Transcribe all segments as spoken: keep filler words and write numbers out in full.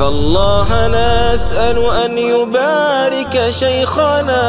فالله نسأل أن يبارك شيخنا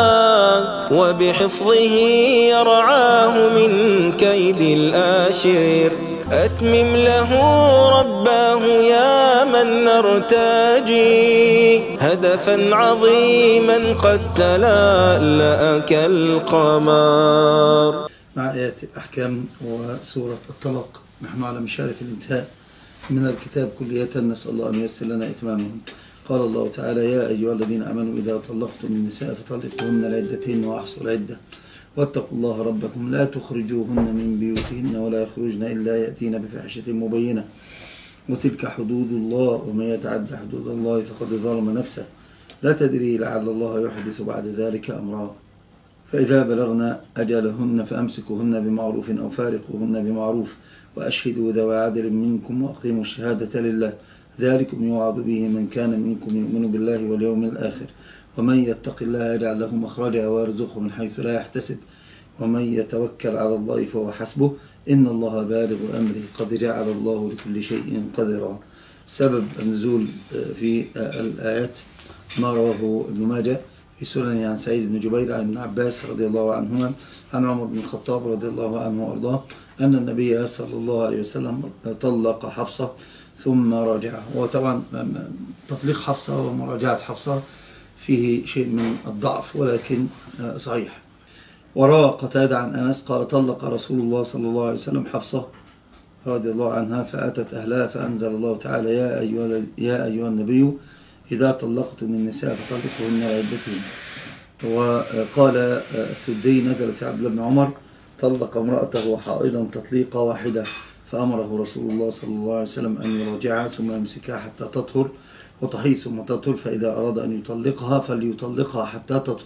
وبحفظه يرعاه من كيد الآشر. أتمم له رباه يا من نرتجي هدفا عظيما قد تلألأ كالقمر. مع آيات الأحكام وسورة الطلاق، نحن على مشارف الانتهاء من الكتاب كلية، نسأل الله أن ييسر لنا إتمامه. قال الله تعالى: يا أيها الذين آمنوا إذا طلقتم النساء فطلقوهن لعدتهن وأحصوا العدة واتقوا الله ربكم لا تخرجوهن من بيوتهن ولا يخرجن إلا يأتين بفاحشة مبينة وتلك حدود الله ومن يتعد حدود الله فقد ظلم نفسه لا تدري لعل الله يحدث بعد ذلك أمرا. فإذا بلغن أجلهن فأمسكوهن بمعروف أو فارقوهن بمعروف وأشهدوا ذوي عدل منكم وأقيموا الشهادة لله ذلكم يوعظ به من كان منكم يؤمن بالله واليوم الآخر ومن يتق الله يجعل له مخرجا ويرزقه من حيث لا يحتسب ومن يتوكل على الله فهو حسبه إن الله بالغ أمره قد جعل الله لكل شيء قدرا. سبب النزول في الآيات ما رواه ابن ماجه في سنن عن سعيد بن جبير عن ابن عباس رضي الله عنهما عن عمر بن الخطاب رضي الله عنه وأرضاه أن النبي صلى الله عليه وسلم طلق حفصة ثم راجعها. وطبعا تطليق حفصة ومراجعة حفصة فيه شيء من الضعف ولكن صحيح. وروى قتادة عن أنس قال: طلق رسول الله صلى الله عليه وسلم حفصة رضي الله عنها فأتت أهلها فأنزل الله تعالى: يا أيها, يا أيها النبي إذا طلقتم النساء فطلقوهن لعدتهن. وقال السدي: نزلت في عبد الله بن عمر طلق امرأته حائضا تطليقة واحدة فأمره رسول الله صلى الله عليه وسلم أن يراجعها ثم يمسكها حتى تطهر وتحيض ثم تطهر فإذا أراد أن يطلقها فليطلقها حتى تطهر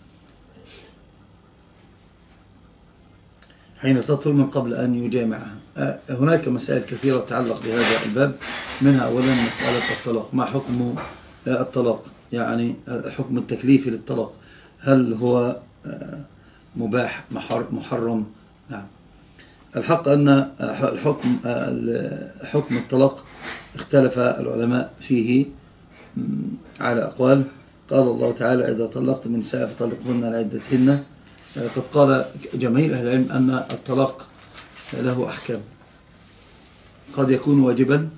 حين تطهر من قبل أن يجامعها. هناك مسائل كثيرة تتعلق بهذا الباب، منها أولا مسألة الطلاق. ما حكم الطلاق؟ يعني الحكم التكليفي للطلاق، هل هو مباح محرم؟ نعم. الحق أن الحكم حكم الطلاق اختلف العلماء فيه على أقوال. قال الله تعالى: إذا طلقتم من نساء فطلقوهن لعدتهن. قد قال جماهير أهل العلم أن الطلاق له أحكام، قد يكون واجبا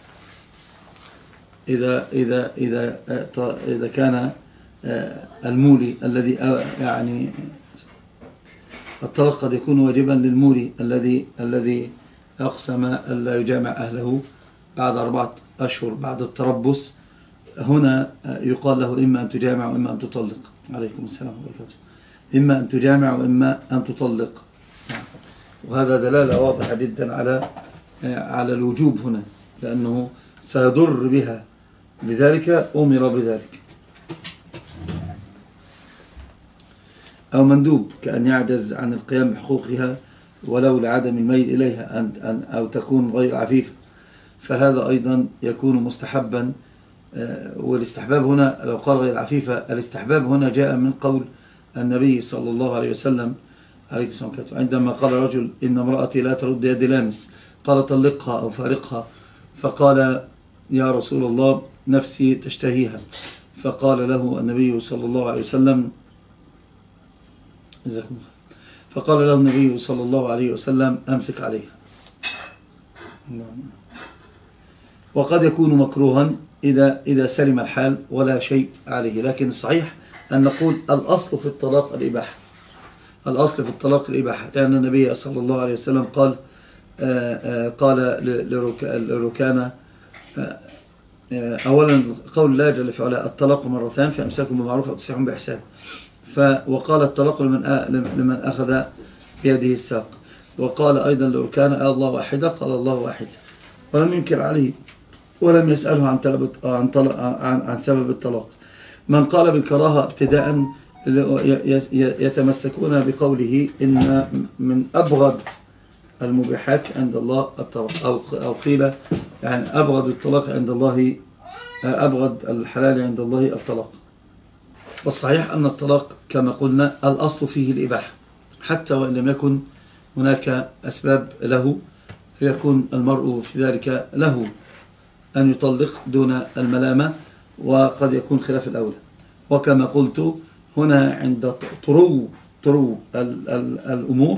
إذا إذا إذا إذا كان المولي الذي يعني الطلاق قد يكون واجبا للمولي الذي الذي أقسم ألا يجامع أهله بعد أربعة أشهر بعد التربص. هنا يقال له: إما أن تجامع وإما أن تطلق. عليكم السلام وبركاته. إما أن تجامع وإما أن تطلق. وهذا دلالة واضحة جدا على على الوجوب هنا، لأنه سيضر بها، لذلك أمر بذلك. أو مندوب كأن يعجز عن القيام بحقوقها ولو لعدم الميل إليها أن أو تكون غير عفيفة، فهذا أيضا يكون مستحبا. والاستحباب هنا لو قال غير عفيفة، الاستحباب هنا جاء من قول النبي صلى الله عليه وسلم عندما قال رجل: إن امرأتي لا ترد يد لامس، قال: طلقها أو فارقها. فقال: يا رسول الله نفسي تشتهيها. فقال له النبي صلى الله عليه وسلم فقال له النبي صلى الله عليه وسلم: أمسك عليها. وقد يكون مكروها إذا إذا سلم الحال ولا شيء عليه، لكن الصحيح أن نقول الأصل في الطلاق الإباحة. الأصل في الطلاق الإباحة، لأن النبي صلى الله عليه وسلم قال آآ آآ قال لركانة: أولا قول لا جل في علاء: الطلاق مرتان فأمساكم بمعروف أو تسريح بإحسان. وقال: الطلاق لمن لمن أخذ بيده الساق. وقال أيضا لركانة: الله واحدة، قال: الله واحد. ولم ينكر عليه ولم يسأله عن عن عن, عن سبب الطلاق. من قال بالكراهة ابتداء يتمسكون بقوله إن من أبغض المبيحات عند الله الطلاق، أو أو قيل يعني أبغض الطلاق عند الله، أبغض الحلال عند الله الطلاق. والصحيح أن الطلاق كما قلنا الأصل فيه الإباحة، حتى وإن لم يكن هناك أسباب له، يكون المرء في ذلك له أن يطلق دون الملامة، وقد يكون خلاف الأولى. وكما قلت هنا عند طرو طرو الأمور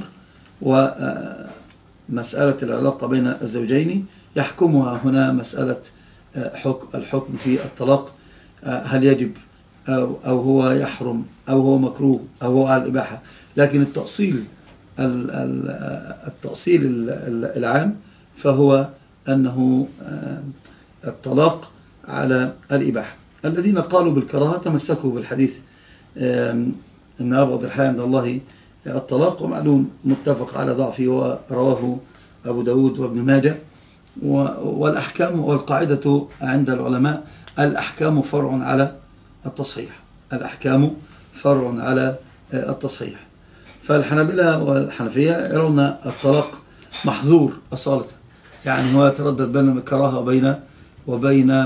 ومسألة العلاقة بين الزوجين يحكمها هنا مسألة حكم الحكم في الطلاق، هل يجب أو, أو هو يحرم أو هو مكروه أو هو على الإباحة. لكن التأصيل التأصيل العام فهو أنه الطلاق على الإباحة. الذين قالوا بالكراهة تمسكوا بالحديث إن أبغض الحياة عند الله الطلاق، ومعلوم متفق على ضعفه ورواه أبو داود وابن ماجه. والأحكام والقاعدة عند العلماء الأحكام فرع على التصحيح، الأحكام فرع على التصحيح. فالحنابلة والحنفية يرون الطلاق محظور أصالة، يعني هو يتردد بين الكراهة وبين وبين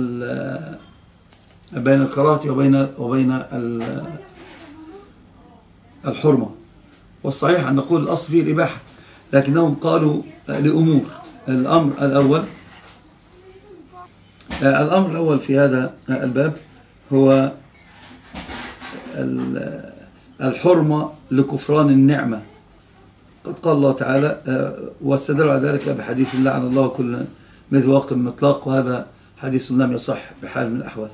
بين الكراهة وبين وبين الحرمة. والصحيح أن نقول الأصل فيه الإباحة، لكنهم قالوا لأمور. الأمر الأول الأمر الأول في هذا الباب هو الحرمة لكفران النعمة. قد قال الله تعالى واستدل على ذلك بحديث لعن الله كل مذواق مطلق، وهذا حديث لم يصح بحال من الأحوال.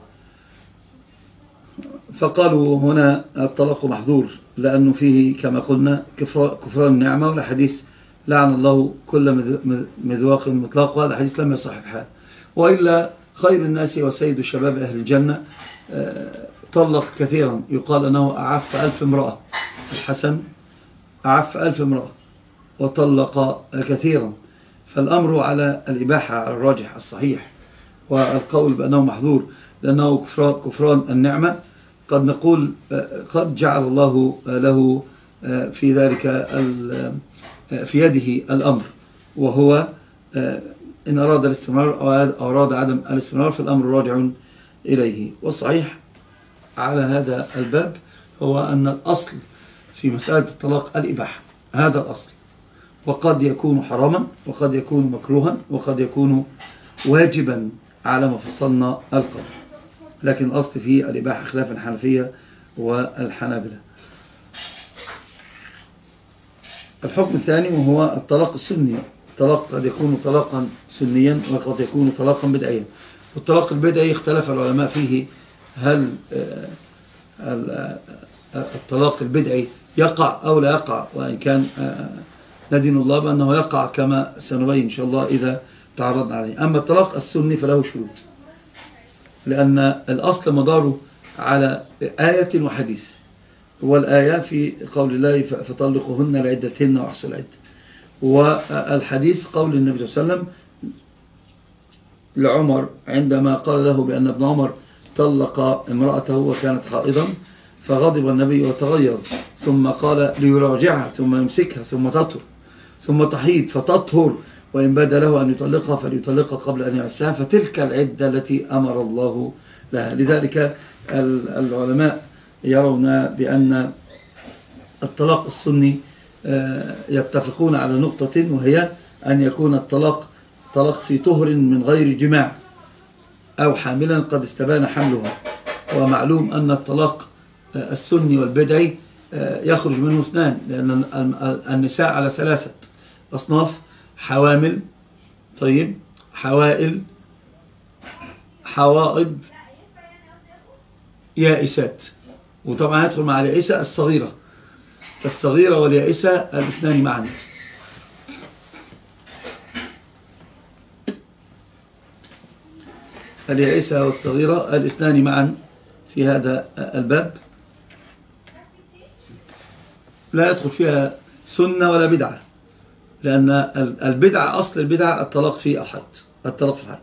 فقالوا هنا الطلاق محظور لأنه فيه كما قلنا كفران النعمة، ولا حديث لعن الله كل مذواق مطلق، وهذا حديث لم يصح بحال. وإلا خير الناس وسيد الشباب أهل الجنة طلق كثيرا، يقال أنه أعف ألف امرأة. الحسن أعف ألف امرأة وطلق كثيرا. فالأمر على الإباحة على الراجح الصحيح، والقول بأنه محظور لأنه كفران النعمة. قد نقول قد جعل الله له في ذلك في يده الأمر، وهو إن أراد الاستمرار أو أراد عدم الاستمرار فالأمر راجع إليه. والصحيح على هذا الباب هو أن الأصل في مسألة الطلاق الإباحة، هذا الأصل، وقد يكون حراما وقد يكون مكروها وقد يكون واجبا على ما فصلنا القول، لكن الأصل في الإباحة خلاف الحنفية والحنابلة. الحكم الثاني وهو الطلاق السني. الطلاق قد يكون طلاقا سنيا وقد يكون طلاقا بدعيا. والطلاق البدعي اختلف العلماء فيه، هل الطلاق البدعي يقع أو لا يقع، وإن كان ندين الله بأنه يقع كما سنبين إن شاء الله إذا تعرضنا عليه. أما الطلاق السني فله شروط، لأن الأصل مداره على آية وحديث، والآية في قول الله فطلقوهن لعدتهن وأحصوا العدة، والحديث قول النبي صلى الله عليه وسلم لعمر عندما قال له بأن ابن عمر طلق امرأته وكانت حائضا، فغضب النبي وتغيظ، ثم قال ليراجعها ثم يمسكها ثم تطهر ثم تحيض فتطهر، وإن بدا له أن يطلقها فليطلقها قبل أن يمسها، فتلك العدة التي أمر الله لها. لذلك العلماء يرون بأن الطلاق السني يتفقون على نقطة، وهي أن يكون الطلاق طلاق في طهر من غير جماع أو حاملا قد استبان حملها. ومعلوم أن الطلاق السني والبدعي يخرج منه اثنان، لأن النساء على ثلاثة أصناف: حوامل، طيب، حوائل، حوائض، يائسات. وطبعا يدخل مع اليائسة الصغيرة، فالصغيرة واليائسة الاثنان معا. اليائسة والصغيرة الاثنان معا في هذا الباب لا يدخل فيها سنة ولا بدعة، لأن البدعة أصل البدعة الطلاق في الحيض، الطلاق في الحيض.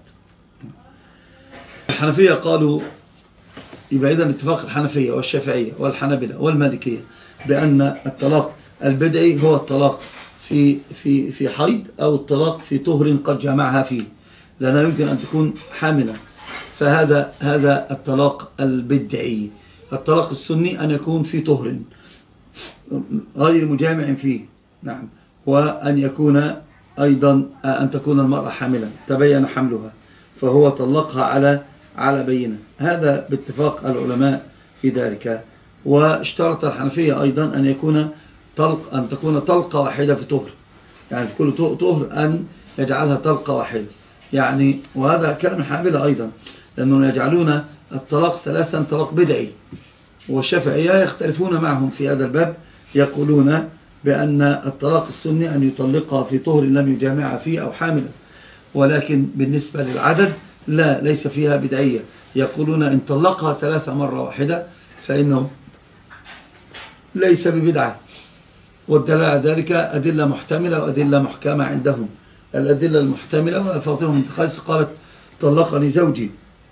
الحنفية قالوا يبقى إذن اتفاق الحنفية والشافعية والحنابلة والمالكية بأن الطلاق البدعي هو الطلاق في في في حيض أو الطلاق في طهر قد جمعها فيه، لأنها يمكن أن تكون حاملة، فهذا هذا الطلاق البدعي. الطلاق السني أن يكون في طهر غير مجامع فيه، نعم، وأن يكون أيضا أن تكون المرأة حاملا تبين حملها، فهو طلقها على على بينة. هذا باتفاق العلماء في ذلك. واشترط الحنفية أيضا أن يكون طلق أن تكون طلقة واحدة في طهر، يعني في كل طهر أن يجعلها طلقة واحدة يعني. وهذا كلام الحنابلة أيضا، لأنهم يجعلون الطلاق ثلاثا طلاق بدعي، والشافعية يختلفون معهم في هذا الباب، يقولون بأن الطلاق السني أن يطلقها في طهر لم يجامعها فيه أو حاملا، ولكن بالنسبة للعدد لا، ليس فيها بدعية. يقولون إن طلقها ثلاثة مرة واحدة فإنه ليس ببدعة. والدلالة على ذلك أدلة محتملة وأدلة محكمة عندهم. الأدلة المحتملة فاطمة بنت قيس قالت طلقني زوجي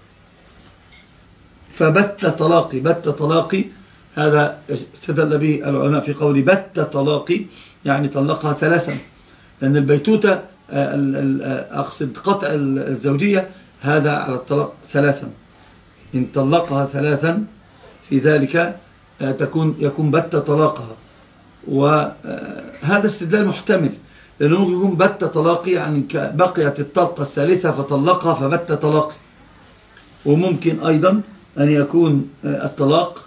فبت طلاقي. بت طلاقي هذا استدل به العلماء في قول بت طلاقي، يعني طلقها ثلاثا، لأن البيتوتة أقصد قطع الزوجية هذا على الطلاق ثلاثا. إن طلقها ثلاثا في ذلك تكون يكون بت طلاقها. وهذا استدلال محتمل، لأنه ممكن يكون بت طلاقي يعني بقيت الطلقة الثالثة فطلقها فبت طلاقي. وممكن أيضا أن يكون الطلاق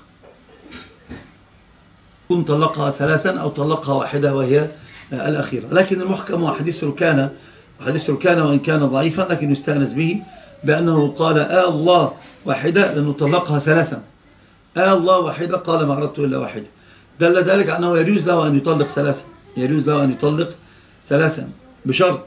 يكون طلقها ثلاثا أو طلقها واحدة وهي الأخيرة. لكن المحكم هو حديث ركانة، وحديث ركانة وإن كان ضعيفا لكن يستأنس به بأنه قال آه الله واحدة لأنه طلقها ثلاثا. آه الله واحدة قال ما أردت إلا واحدة. دل ذلك أنه يجوز له أن يطلق ثلاثا، يجوز له أن يطلق ثلاثا بشرط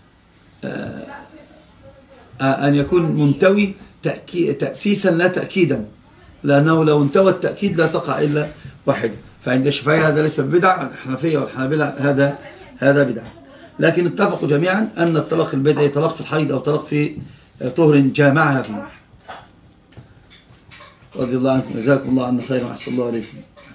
أن يكون منتوي تأسيسا لا تأكيدا، لأنه لو انتوى التأكيد لا تقع إلا واحدة. فعند الشافعية هذا ليس بدعة، الحنفية والحنابلة هذا هذا بدعة. لكن اتفقوا جميعا أن الطلاق البدعي طلاق في الحيض أو طلاق في طهر جامعها فيه. رضي الله عنكم، جزاكم الله عنا خيرا وأحسن الله عليكم.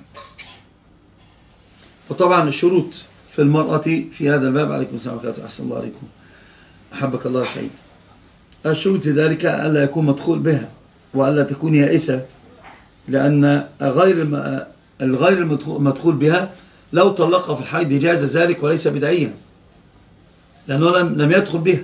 وطبعا الشروط في المرأة في هذا الباب، عليكم السلام عليكم وأحسن الله عليكم، أحبك الله سعيد. الشروط في ذلك ألا يكون مدخول بها، وألا تكون يائسة، لأن غير الغير المدخول بها لو طلقها في الحيض جاز ذلك وليس بدعيا، لأنه لم لم يدخل بها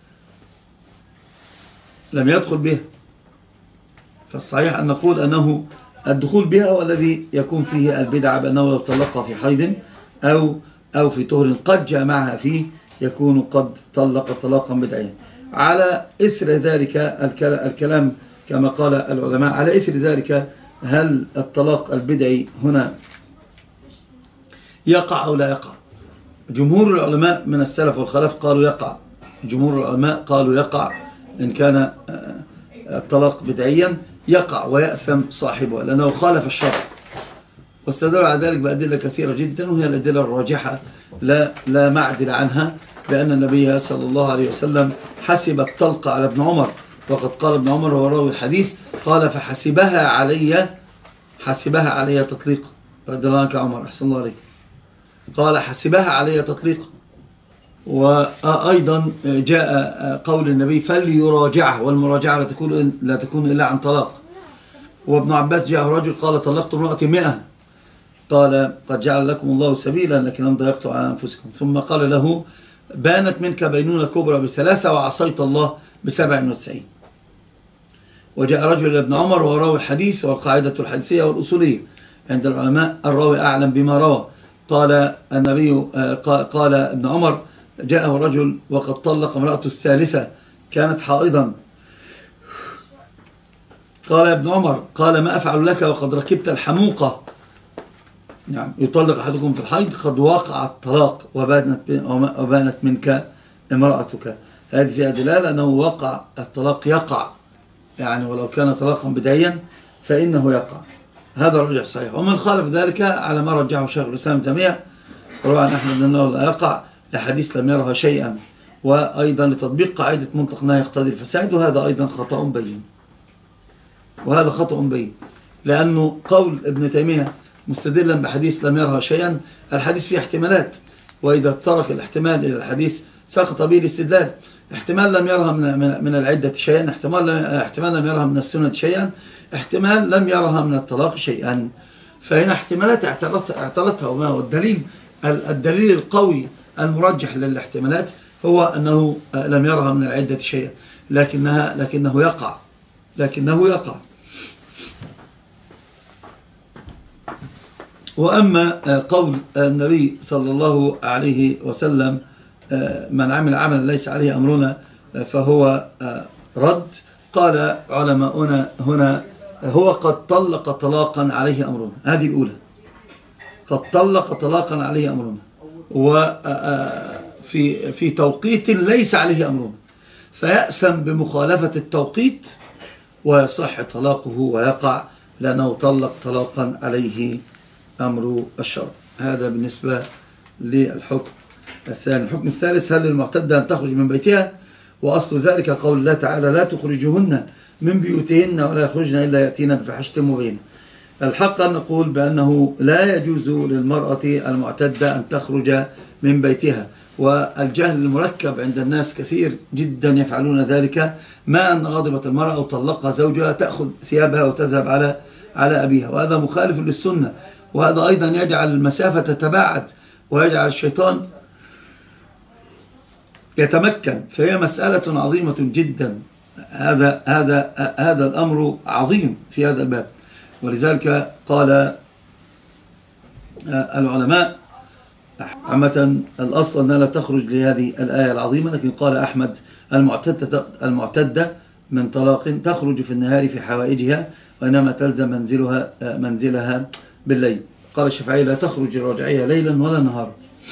لم يدخل بها فالصحيح أن نقول أنه الدخول بها هو الذي يكون فيه البدعة، بأنه لو طلقها في حيض أو أو في طهر قد جامعها فيه يكون قد طلق طلاقا بدعيا. على إثر ذلك الكلام كما قال العلماء، على إثر ذلك هل الطلاق البدعي هنا يقع أو لا يقع؟ جمهور العلماء من السلف والخلف قالوا يقع. جمهور العلماء قالوا يقع إن كان الطلاق بدعيا، يقع ويأثم صاحبه لأنه خالف الشرع. واستدلوا على ذلك بأدلة كثيرة جدا، وهي الأدلة الراجحة لا لا معدل عنها، بأن النبي صلى الله عليه وسلم حسب الطلق على ابن عمر، وقد قال ابن عمر وهو راوي الحديث قال فحسبها علي حسبها علي تطليقا. رضي الله عنك عمر، أحسن الله عليك. قال حسبها علي تطليقا. وأيضا جاء قول النبي فليراجعه، والمراجعة لا تكون لا تكون إلا عن طلاق. وابن عباس جاء رجل قال طلقت امرأتي مئة، قال قد جعل لكم الله سبيلا لكن ضيقتم على أنفسكم. ثم قال له بانت منك بينونة كبرى بثلاثة وعصيت الله بسبع وتسعين. وجاء رجل إلى ابن عمر وراوي الحديث، والقاعدة الحديثية والأصولية عند العلماء الراوي أعلم بما روى. قال النبي قال ابن عمر جاءه رجل وقد طلق امرأته الثالثة كانت حائضا. قال ابن عمر قال ما أفعل لك وقد ركبت الحموقة. نعم، يطلق أحدكم في الحيض قد وقع الطلاق وبانت وبانت منك امرأتك. هذه فيها دلالة أنه وقع الطلاق، يقع يعني ولو كان طلاقا بدعيا فإنه يقع. هذا الرجح صحيح. ومن خالف ذلك على ما رجحه شيخ الإسلام ابن تيمية روى عن أحمد أنه لا يقع لحديث لم يرها شيئا، وأيضا لتطبيق قاعدة منطق لا يقتضي الفساد، وهذا أيضا خطأ بين. وهذا خطأ بين لأنه قول ابن تيمية مستدلا بحديث لم يرها شيئا، الحديث فيه احتمالات، وإذا ترك الاحتمال إلى الحديث سقط به الاستدلال. احتمال لم يرها من من العدة شيئا، احتمال احتمال لم يرها من السنة شيئا، احتمال لم يرها من الطلاق شيئا. فهنا احتمالات اعترضتها. وما هو الدليل؟ الدليل القوي المرجح للاحتمالات هو أنه لم يرها من العدة شيئا. لكنها لكنه يقع لكنه يقع وأما قول النبي صلى الله عليه وسلم من عمل عملا ليس عليه أمرنا فهو رد، قال علماؤنا هنا هو قد طلق طلاقا عليه أمرنا، هذه الأولى، قد طلق طلاقا عليه أمرنا وفي في توقيت ليس عليه أمرنا، فيأثم بمخالفة التوقيت ويصح طلاقه ويقع لأنه طلق طلاقا عليه أمر الشرع. هذا بالنسبة للحكم الثاني. الحكم الثالث: هل للمعتدة أن تخرج من بيتها؟ وأصل ذلك قول الله تعالى: لا تخرجوهن من بيوتهن ولا يخرجن إلا يأتين بفاحشة مبينة. الحق أن نقول بأنه لا يجوز للمرأة المعتدة أن تخرج من بيتها، والجهل المركب عند الناس كثير جدا يفعلون ذلك، ما أن غضبت المرأة وطلقها زوجها تأخذ ثيابها وتذهب على على أبيها، وهذا مخالف للسنة، وهذا أيضا يجعل المسافة تتباعد ويجعل الشيطان يتمكن، فهي مسألة عظيمة جدا. هذا هذا هذا الأمر عظيم في هذا الباب، ولذلك قال العلماء عامة الأصل أنها لا تخرج لهذه الآية العظيمة، لكن قال أحمد: المعتدة المعتدة من طلاق تخرج في النهار في حوائجها وإنما تلزم منزلها منزلها بالليل. قال الشافعي: لا تخرج الرجعية ليلا ولا نهارا.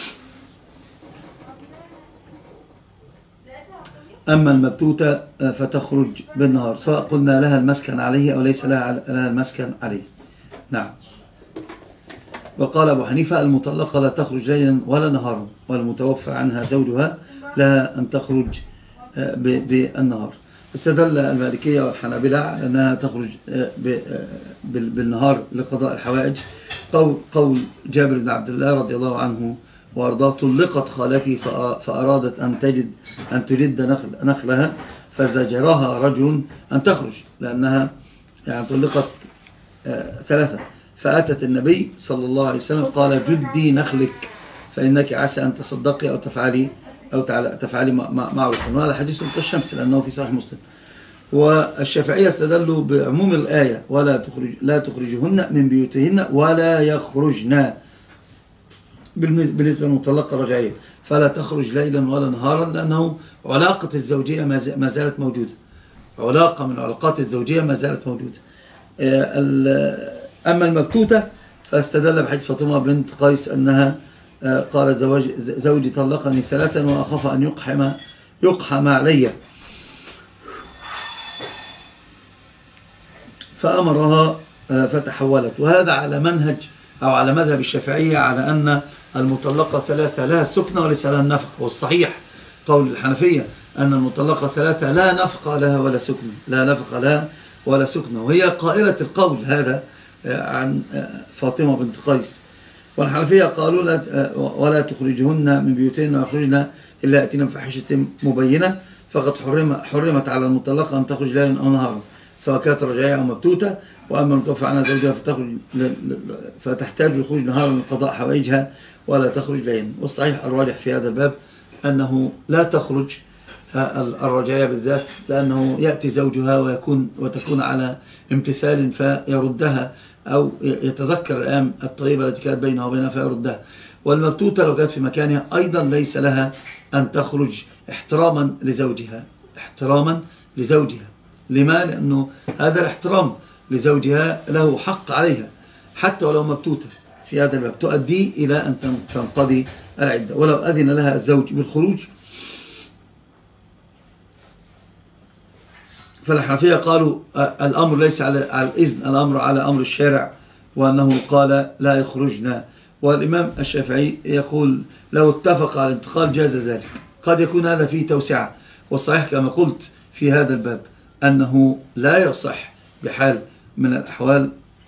أما المبتوتة فتخرج بالنهار، سواء قلنا لها المسكن عليه أو ليس لها لها المسكن عليه. نعم. وقال أبو حنيفة: المطلقة لا تخرج ليلا ولا نهارا، والمتوفى عنها زوجها لها أن تخرج بالنهار. استدل المالكية والحنابلة على أنها تخرج بالنهار لقضاء الحوائج قول جابر بن عبد الله رضي الله عنه وأرضاه: طلقت خالتي فأرادت أن تجد أن تجد نخل نخلها فزجرها رجل أن تخرج، لأنها يعني طلقت ثلاثة، فأتت النبي صلى الله عليه وسلم قال: جدي نخلك فإنك عسى أن تصدقي أو تفعلي أو تفعلي معروفا. وهذا حديث كالشمس لأنه في صحيح مسلم. والشافعية استدلوا بعموم الآية: ولا تخرج لا تخرجهن من بيوتهن ولا يخرجن، بالنسبة للمطلقة الرجعية فلا تخرج ليلا ولا نهارا، لأنه علاقة الزوجية ما زالت موجودة، علاقة من علاقات الزوجية ما زالت موجودة. أما المبتوتة فاستدل بحديث فاطمة بنت قيس أنها قالت: زوج زوجي طلقني ثلاثا وأخاف أن يقحم يقحم علي، فأمرها فتحولت. وهذا على منهج أو على مذهب الشافعية على أن المطلقة ثلاثة لها سكنة وليس لها النفقة، والصحيح قول الحنفية أن المطلقة ثلاثة لا نفقة لها ولا سكنة، لا نفقة لها ولا سكنة، وهي قائلة القول هذا عن فاطمة بنت قيس. والحنفية قالوا: لا ولا تخرجهن من بيوتهن ويخرجن إلا يأتين بفاحشة مبينة، فقد حرم حرمت على المطلقة أن تخرج ليلا أو نهارا سواء كانت رجعية أو مبتوتة. وأما المتوفى عنها زوجها فتخرج فتحتاج للخروج نهارا لقضاء حوائجها ولا تخرج ليلا. والصحيح الراجح في هذا الباب أنه لا تخرج الرجعية بالذات، لأنه يأتي زوجها ويكون وتكون على امتثال فيردها أو يتذكر الأيام الطيبة التي كانت بينها وبينها فيردها. والمبتوتة لو كانت في مكانها أيضا ليس لها أن تخرج احتراما لزوجها، احتراما لزوجها. لما؟ لأنه هذا الاحترام لزوجها له حق عليها حتى ولو مبتوتة في هذا الباب، تؤدي إلى أن تنقضي العدة. ولو أذن لها الزوج بالخروج فالحنفية قالوا الأمر ليس على الإذن، الأمر على أمر الشارع، وأنه قال لا يخرجنا. والإمام الشافعي يقول لو اتفق على الانتقال جاز ذلك، قد يكون هذا فيه توسعة. والصحيح كما قلت في هذا الباب أنه لا يصح بحال من الأحوال،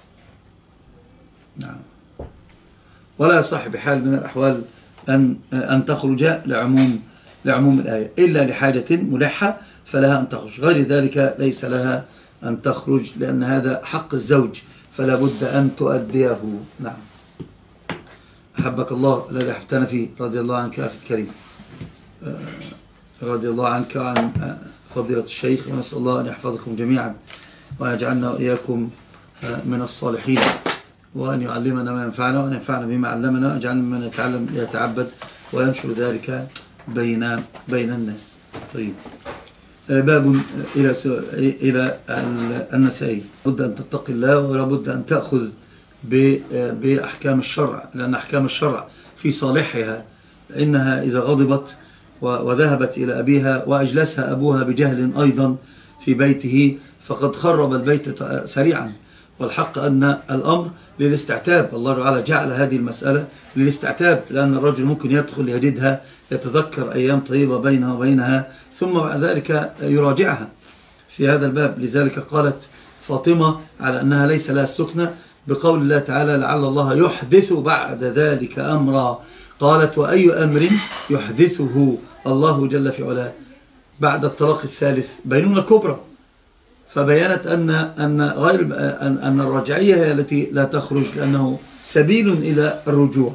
نعم، ولا يصح بحال من الأحوال أن أن تخرج لعموم لعموم الآية، إلا لحاجة ملحة فلها أن تخرج، غير ذلك ليس لها أن تخرج، لأن هذا حق الزوج فلا بد أن تؤديه. نعم. أحبك الله الذي أحبتنا فيه، رضي الله عنك أخي الكريم، رضي الله عنك وعن فضيلة الشيخ، ونسأل الله أن يحفظكم جميعا وأن يجعلنا وإياكم من الصالحين، وأن يعلمنا ما ينفعنا وأن ينفعنا بما علمنا، ويجعلنا من يتعلم يتعبد وينشر ذلك بين بين الناس. طيب، باب إلى إلى النسائي. بد أن تتقي الله، ولا بد أن تأخذ بأحكام الشرع، لأن أحكام الشرع في صالحها إنها إذا غضبت وذهبت إلى أبيها وأجلسها أبوها بجهل أيضا في بيته فقد خرب البيت سريعا. والحق أن الأمر للاستعتاب، الله تعالى جعل هذه المسألة للاستعتاب، لأن الرجل ممكن يدخل يجدها يتذكر أيام طيبة بينها وبينها ثم بعد ذلك يراجعها في هذا الباب. لذلك قالت فاطمة على أنها ليس لها السكنة بقول الله تعالى لعل الله يحدث بعد ذلك أمرا. قالت وأي أمر يحدثه الله جل في علاه بعد الطلاق الثالث؟ بينونة كبرى. فبينت أن أن غير أن أن الرجعية هي التي لا تخرج، لأنه سبيل إلى الرجوع.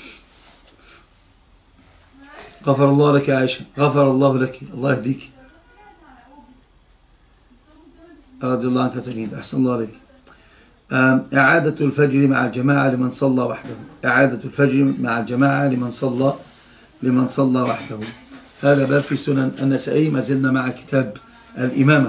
غفر الله لك يا عائشة، غفر الله لك، الله يهديك، رضي الله عنك تجيد، أحسن الله عليك. إعادة الفجر مع الجماعة لمن صلى وحده. إعادة الفجر مع الجماعة لمن صلى لمن صلى وحده. هذا باب في سنن النسائي. ما زلنا مع كتاب الإمامة.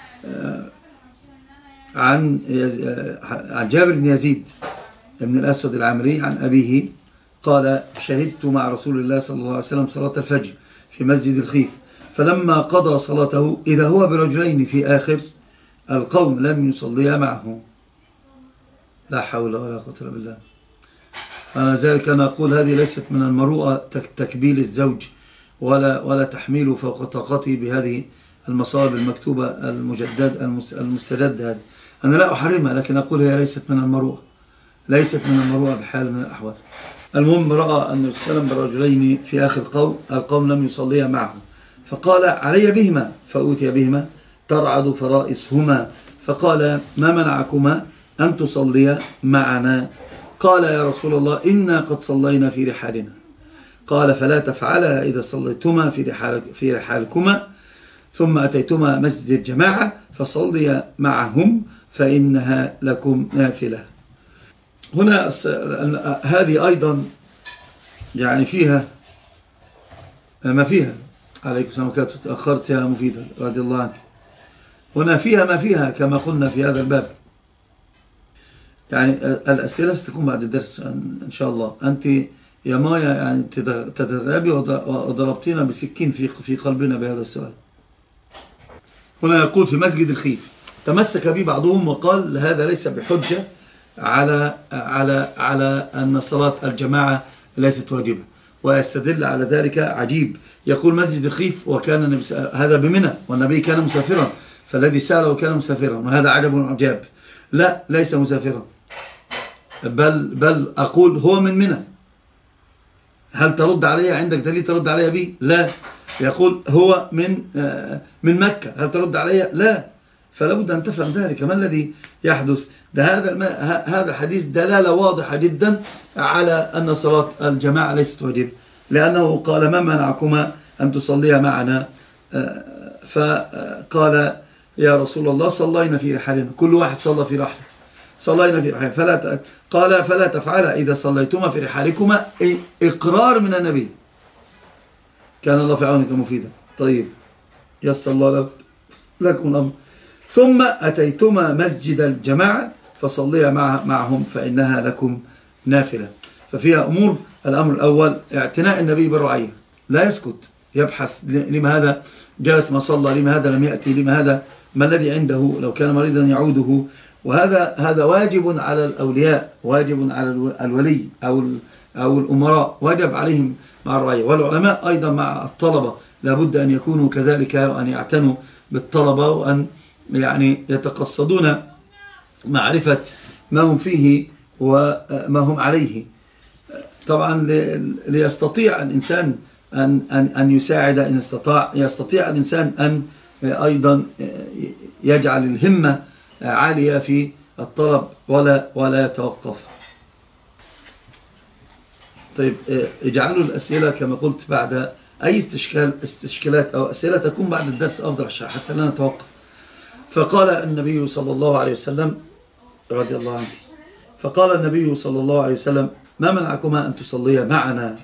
عن عن جابر بن يزيد بن الأسود العامري عن أبيه قال شهدت مع رسول الله صلى الله عليه وسلم صلاة الفجر في مسجد الخيف، فلما قضى صلاته إذا هو برجلين في آخر القوم لم يصليا معه. لا حول ولا قوة إلا بالله. أنا ذلك أنا أقول هذه ليست من المروءة تكبيل الزوج ولا ولا تحميله فوق طاقته بهذه المصائب المكتوبة المجدد المستجد هذه. أنا لا أحرمها، لكن أقول هي ليست من المروءة، ليست من المروءة بحال من الأحوال. المهم رأى أن السلام برجلين في آخر القوم القوم لم يصليا معه، فقال علي بهما، فأوتي بهما ترعد فرائسهما، فقال ما منعكما أن تصليا معنا؟ قال يا رسول الله إنا قد صلينا في رحالنا. قال فلا تفعلها إذا صليتما في رحال في رحالكما ثم أتيتما مسجد الجماعة فصليا معهم فإنها لكم نافلة. هنا هذه أيضا يعني فيها ما فيها. عليكم السلام عليكم، تأخرت يا مفيدة رضي الله عنك. هنا فيها ما فيها كما قلنا في هذا الباب. يعني الأسئلة ستكون بعد الدرس إن شاء الله. أنت يا مايا يعني تتغابي وضربتينا بسكين في في قلبنا بهذا السؤال. هنا يقول في مسجد الخيف تمسك به بعضهم وقال هذا ليس بحجة على على على أن صلاة الجماعة ليست واجبة، ويستدل على ذلك عجيب. يقول مسجد الخيف وكان هذا بمنى والنبي كان مسافرا، فالذي سأله كان مسافرا، وهذا عجب عجاب. لا، ليس مسافرا، بل بل أقول هو من منى. هل ترد علي؟ عندك دليل ترد علي به؟ لا. يقول هو من من مكة، هل ترد علي؟ لا. فلا بد أن تفهم ذلك. ما الذي يحدث؟ ده هذا هذا الحديث دلالة واضحة جدا على أن صلاة الجماعة ليست واجبة، لأنه قال ما منعكما أن تصليا معنا؟ فقال يا رسول الله صلينا في رحالنا، كل واحد صلى في رحله، صلينا في رحالنا. فلا قال فلا تفعلا إذا صليتما في رحالكما، إقرار من النبي. كان الله في عونك مفيدا. طيب، يسر الله لكم الأمر. ثم أتيتما مسجد الجماعة فصليا مع معهم فإنها لكم نافلة. ففيها أمور. الأمر الأول اعتناء النبي بالرعية، لا يسكت، يبحث لما هذا جلس ما صلى، لما هذا لم يأتي، لما هذا ما الذي عنده، لو كان مريضا يعوده. وهذا هذا واجب على الأولياء، واجب على الولي أو أو الأمراء، واجب عليهم مع الرعية. والعلماء أيضا مع الطلبة لابد أن يكونوا كذلك، وأن يعتنوا بالطلبة، وأن يعني يتقصدون معرفة ما هم فيه وما هم عليه. طبعا ليستطيع الإنسان أن أن أن يساعد، إن استطاع يستطيع الإنسان أن أيضا يجعل الهمة عالية في الطلب ولا ولا يتوقف. طيب، اجعلوا الأسئلة كما قلت بعد أي استشكال استشكالات أو أسئلة تكون بعد الدرس أفضل حتى لا نتوقف. فقال النبي صلى الله عليه وسلم رضي الله عنه، فقال النبي صلى الله عليه وسلم: ما منعكما أن تصليا معنا؟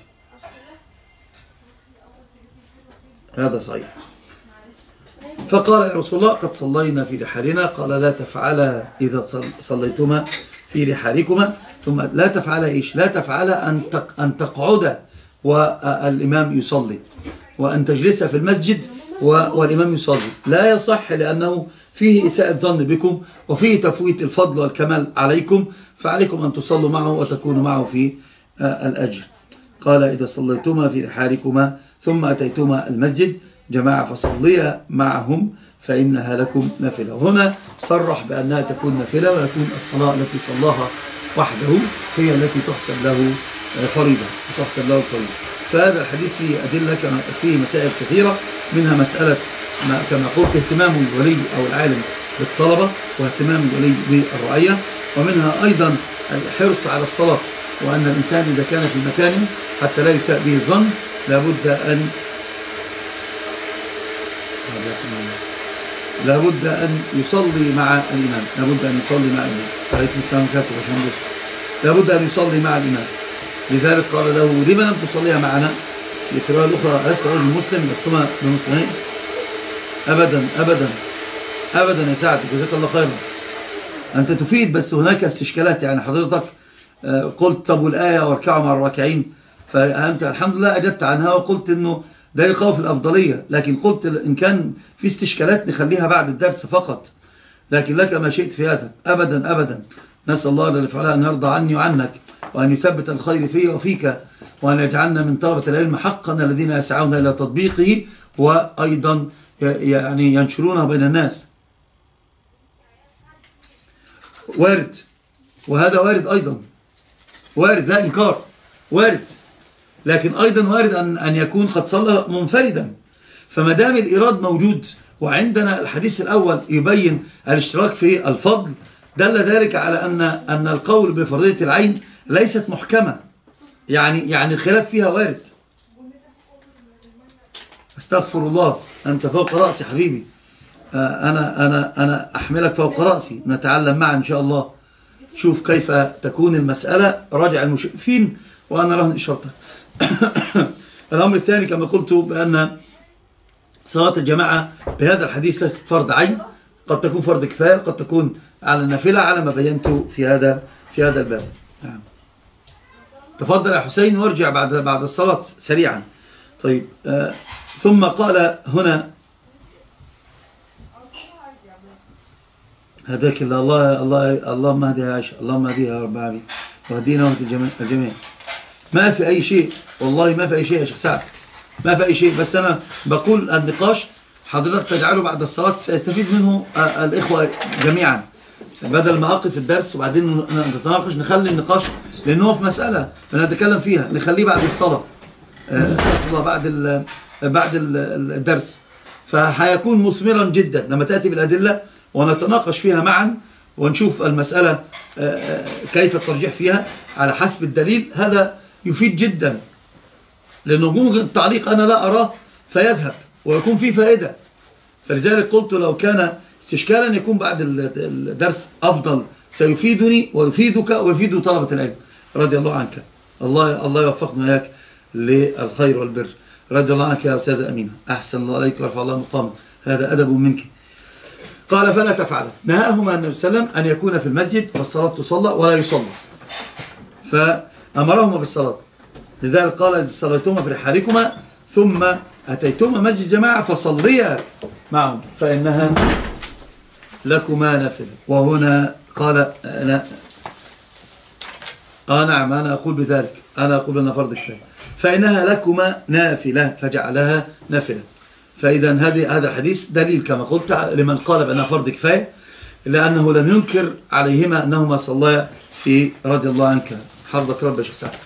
هذا صحيح. فقال: يا رسول الله قد صلينا في رحالنا. قال: لا تفعلا إذا صليتما في رحالكما. ثم لا تفعلا إيش؟ لا تفعلا أن أن تقعد والإمام يصلي، وأن تجلس في المسجد والإمام يصلي. لا يصح، لأنه فيه إساءة ظن بكم وفيه تفويت الفضل والكمال عليكم، فعليكم أن تصلوا معه وتكونوا معه في الأجر. قال: إذا صليتما في رحالكما ثم أتيتما المسجد جماعة فصليا معهم فإنها لكم نافلة. وهنا صرح بأنها تكون نافلة، ويكون الصلاة التي صلاها وحده هي التي تحسب له فريضة وتحسب له فريضة. فهذا الحديث فيه أدلة، فيه مسائل كثيرة، منها مسألة كما قلت اهتمام الولي أو العالم بالطلبة، واهتمام الولي بالرعية، ومنها أيضا الحرص على الصلاة، وأن الإنسان إذا كان في مكان حتى لا يساء به الظن لابد أن لابد أن يصلي مع الإمام لابد أن يصلي مع الإمام عليكم السلام كاتب باشمهندس لابد أن يصلي مع الإمام. لذلك قال له: لما لم تصليها معنا؟ في الرواية الأخرى: ألست رجل مسلم لستما بمسلمين؟ أبدا أبدا أبدا يا سعد، جزاك الله خيرا. أنت تفيد، بس هناك استشكالات. يعني حضرتك قلت طب والآية واركعوا مع الراكعين، فأنت الحمد لله أجبت عنها وقلت إنه ده يقوى في الأفضلية، لكن قلت إن كان في استشكالات نخليها بعد الدرس فقط، لكن لك ما شئت في هذا. أبدا أبدا. نسأل الله جل وعلا أن يرضى عني وعنك، وأن يثبت الخير في وفيك، وأن يجعلنا من طلبة العلم حقا الذين يسعون إلى تطبيقه، وأيضا يعني ينشرونه بين الناس. وارد، وهذا وارد أيضا، وارد لا إنكار، وارد، لكن أيضا وارد أن أن يكون قد صلى منفردا. فما دام الإيراد موجود، وعندنا الحديث الأول يبين الاشتراك في الفضل، دل ذلك على أن أن القول بفرضية العين ليست محكمة، يعني يعني الخلاف فيها وارد. استغفر الله، أنت فوق رأسي حبيبي، أنا أنا أنا أحملك فوق رأسي، نتعلم معا إن شاء الله. شوف كيف تكون المسألة، راجع المشرفين وأنا رهن إشارتك. الأمر الثاني كما قلت بأن صلاة الجماعة بهذا الحديث ليست فرض عين، قد تكون فرض كفاية، قد تكون على النافلة، على ما بينت في هذا في هذا الباب. نعم. تفضل يا حسين، وارجع بعد بعد الصلاة سريعا. طيب، آه ثم قال هنا: هداك الله الله الله اللهم اهدها عائشة، اللهم اهديها يا رب العالمين، واهدينا واهدي الجميع. ما في أي شيء، والله ما في أي شيء يا شيخ سعد، ما في أي شيء، بس أنا بقول النقاش حضرتك تجعله بعد الصلاة، سيستفيد منه الإخوة جميعا، بدل ما أقف الدرس وبعدين نتناقش، نخلي النقاش، لأنه في مسألة بنتكلم فيها نخليه بعد الصلاة، الله بعد ال بعد الدرس، فهيكون مثمرا جدا لما تأتي بالأدلة ونتناقش فيها معا، ونشوف المسألة كيف الترجيح فيها على حسب الدليل. هذا يفيد جدا، لأنه ممكن التعليق أنا لا أراه فيذهب ويكون فيه فائدة. فلذلك قلت لو كان استشكالا يكون بعد الدرس أفضل، سيفيدني ويفيدك ويفيد طلبة العلم رضي الله عنك. الله الله يوفقنا وياك للخير والبر. رضي الله عنك يا أستاذ أمينة، أحسن الله عليك ويرفع الله مقامك، هذا أدب منك. قال: فلا تفعل. نهاهما النبي صلى الله عليه وسلم أن يكون في المسجد والصلاة تصلى ولا يصلى، فأمرهما بالصلاة. لذلك قال: إذا صليتما في رحالكما ثم أتيتما مسجد جماعة فصليا معهم فإنها لكما نافلة. وهنا قال: لا آه نعم أنا أقول بذلك، أنا أقول أن فرض كفاية، فإنها لكما نافلة، فجعلها نافلة. فإذا هذه هذا الحديث دليل كما قلت لمن قال بأنها فرض كفاية، لأنه لم ينكر عليهما أنهما صليا في رضي الله عنك حفظك رب الشيخ سعد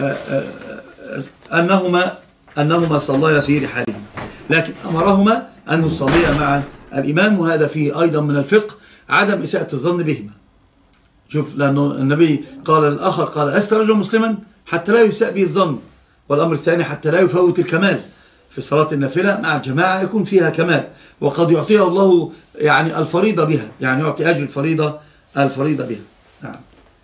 أنهما أنهما صليا في رحالهم، لكن أمرهما أن يصليا مع الإمام. وهذا فيه أيضا من الفقه عدم إساءة الظن بهما. شوف، لأنه النبي قال الآخر قال: أست رجل مسلما، حتى لا يساء به الظن، والأمر الثاني حتى لا يفوت الكمال. في صلاة النافلة مع الجماعة يكون فيها كمال، وقد يعطيها الله يعني الفريضة بها، يعني يعطي أجر الفريضة الفريضة بها. نعم.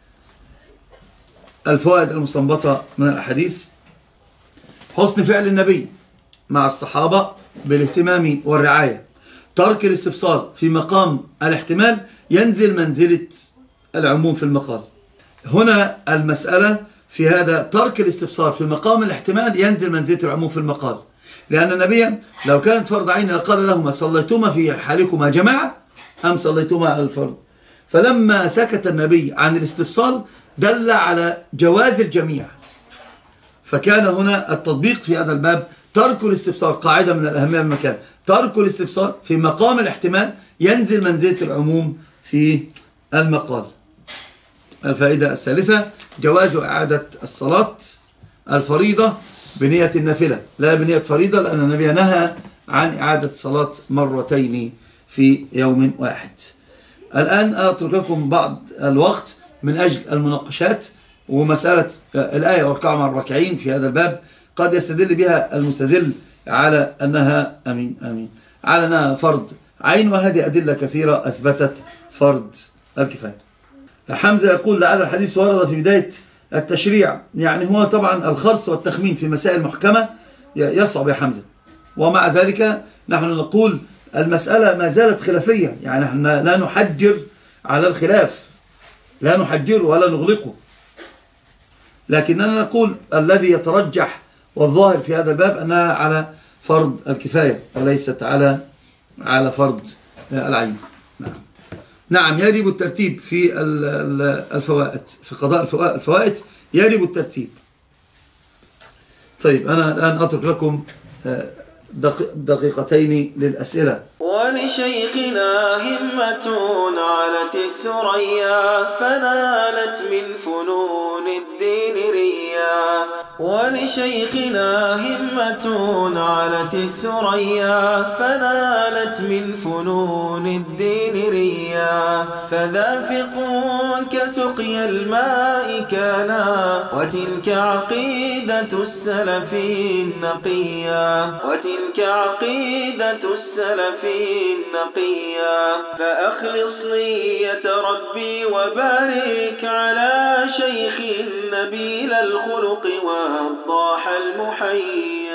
الفوائد المستنبطة من الأحاديث: حسن فعل النبي مع الصحابة بالاهتمام والرعاية. ترك الاستفسار في مقام الاحتمال ينزل منزلة العموم في المقال. هنا المسألة في هذا ترك الاستفسار في مقام الاحتمال ينزل منزلة العموم في المقال، لأن النبي لو كانت فرض عين قال لهما: صليتما في حالكما جماعة أم صليتما على الفرض؟ فلما سكت النبي عن الاستفسار دل على جواز الجميع، فكان هنا التطبيق في هذا الباب ترك الاستفسار قاعدة من الأهمية بمكان. ترك الاستفسار في مقام الاحتمال ينزل منزلة العموم في المقال. الفائدة الثالثة: جواز إعادة الصلاة الفريضة بنية النافلة لا بنية فريضة، لأن النبي نهى عن إعادة الصلاة مرتين في يوم واحد. الآن أترك لكم بعض الوقت من أجل المناقشات، ومسألة الآية واركعوا مع الراكعين في هذا الباب قد يستدل بها المستدل على أنها أمين أمين على أنها فرض عين، وهذه أدلة كثيرة أثبتت فرض الكفاية. حمزة يقول: لعل الحديث ورد في بداية التشريع. يعني هو طبعا الخرص والتخمين في مسائل محكمة يصعب يا حمزة، ومع ذلك نحن نقول المسألة ما زالت خلافية، يعني نحن لا نحجر على الخلاف، لا نحجره ولا نغلقه، لكننا نقول الذي يترجح والظاهر في هذا الباب أنها على فرض الكفاية وليست على على فرض العين. نعم. نعم يجب الترتيب في الفوائد، في قضاء الفوائد يجب الترتيب. طيب أنا الآن أترك لكم دقيقتين للأسئلة. ولشيخنا همة علت الثريا فنالت من فنون الدين ريا. ولشيخنا همة علت الثريا فنالت من فنون الدين ريا. فذا فقه كسقي الماء كان وتلك عقيدة السلف النقيا. وتلك عقيدة السلف النقيا. فأخلص نية ربي وبارك على شيخ نبيل الخلق والضاح المحيا.